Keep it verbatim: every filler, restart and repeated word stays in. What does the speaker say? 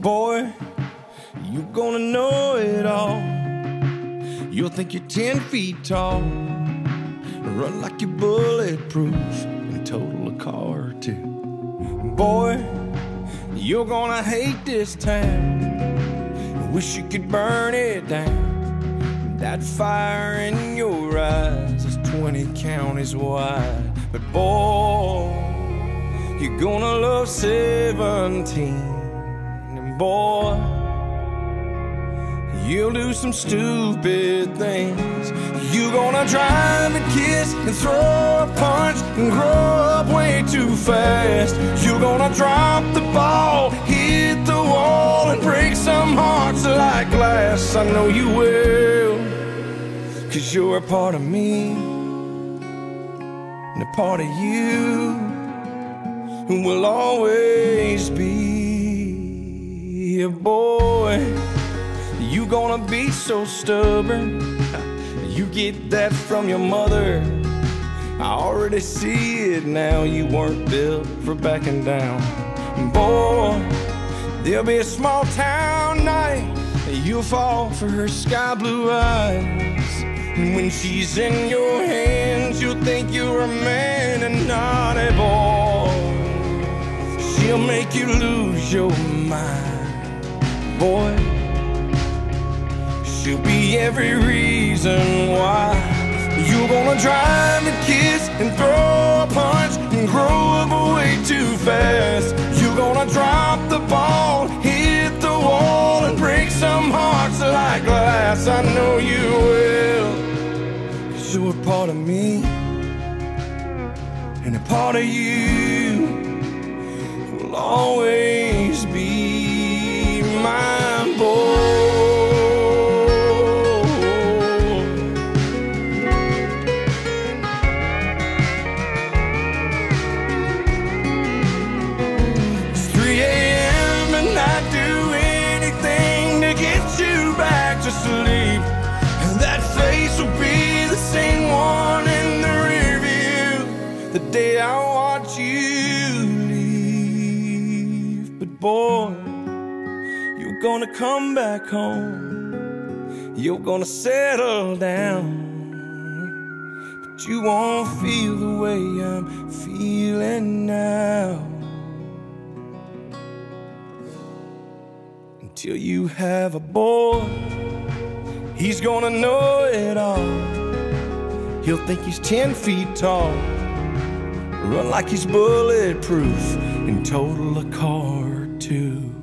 Boy, you're gonna know it all. You'll think you're ten feet tall, run like you're bulletproof, and total a car or two. Boy, you're gonna hate this town, wish you could burn it down. That fire in your eyes is twenty counties wide. But boy, you're gonna love seventeen. And boy, you'll do some stupid things. You're gonna drive and kiss and throw a punch and grow up way too fast. You're gonna drop the ball, hit the wall, and break some hearts like glass. I know you will, 'cause you're a part of me, and a part of you will always be. A boy, you gonna be so stubborn. You get that from your mother. I already see it now. You weren't built for backing down. Boy, there'll be a small town night. You'll fall for her sky blue eyes. And when she's in your hands, you'll think you're a man and not a boy. She'll make you lose your mind. Boy, she'll be every reason why. You're gonna drive and kiss and throw a punch and grow up way too fast. You're gonna drop the ball, hit the wall, and break some hearts like glass. I know you will, 'cause you're a part of me, and a part of you will always be my boy. It's three A M and I'd do anything to get you back to sleep. And that face will be the same one in the rear view the day I watch you leave. But boy, you're gonna come back home, you're gonna settle down, but you won't feel the way I'm feeling now. Until you have a boy, he's gonna know it all. He'll think he's ten feet tall, run like he's bulletproof, and total a car or two.